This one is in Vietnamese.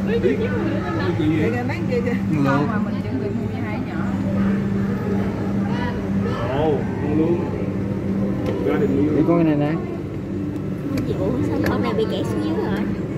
Kìa kìa mấy kia kìa. Con mà mình chuẩn bị mua cho hai nhỏ. Ồ, con luôn. Ra thì Để con cái này nè. Ủa sao con này bị kẹt xuống dưới rồi?